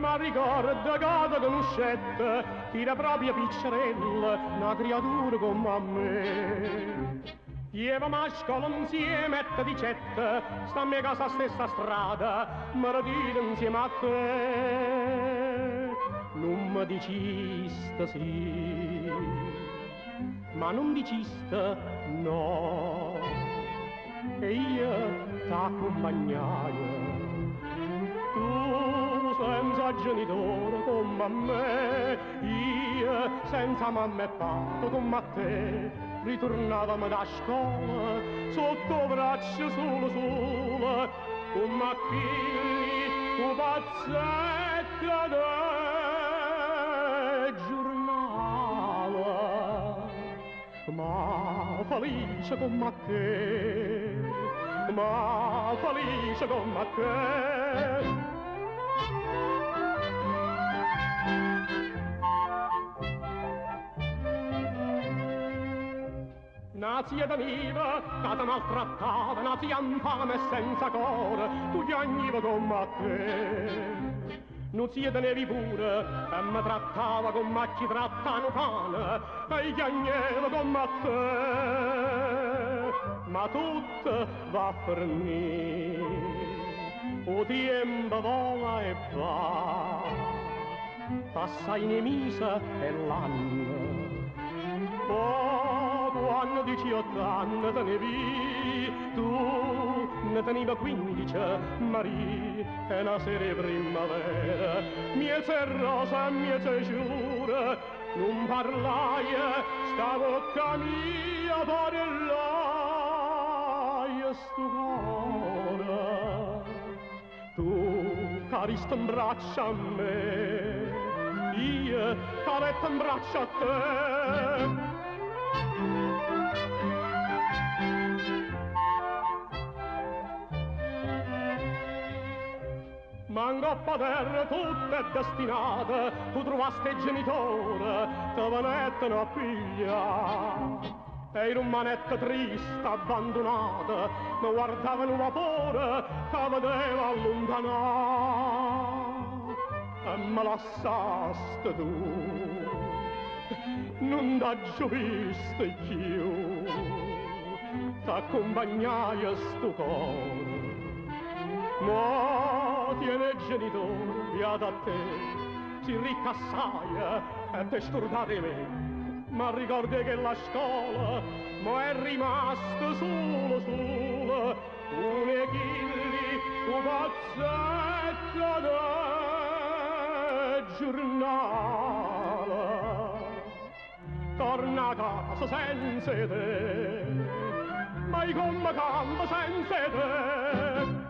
ma ricorda che conoscette, tira proprio piccerella, una creatura come me. Ievamo a scuola insieme e dicette, stammi a casa stessa strada, ma radire insieme a te. Non mi diciste sì, ma non diciste no, e io t'accompagnai. Tu senza genitore come me, io senza mamma e papà come a te, ritornavamo da scuola sotto braccio solo, come a figli tu pazzetta de giornale, ma felice come a te, ma felice come a te. Nazia d'aniva, cata maltrattata, nazia infame senza cuore, tu piagniva come a te. Non si tenevi pure, e mi trattava come a chi tratta un cane, e piagneva come a te. Ma tutto va a finire, o tempo vola e va, passa i mesi e l'anno. Quando 18 anni tenevi, tu ne teniva 15, Maria, e una sera primavera, mieze rosa, mieze giura, non parlai, sta bocca mia, parlai, sto cuore. Tu carista in braccia a me, io caretta in braccia a te. Mangoppa terra tutta è destinata, tu trovaste genitore, te vanettano a piglia. E in un manetto triste, abbandonata, mi guardava in un vapore che vedeva allontanare. E me lasciaste tu, non t'ho visto più, t'accompagnai a sto cuore. Ma tiene genitore, beato a te, si ricca assai e te scordate me. Ma ricordi che la scuola ma è rimasto solo, un echilli, un pazzetto de giornale. Torna a casa senza te, ma come canta senza te.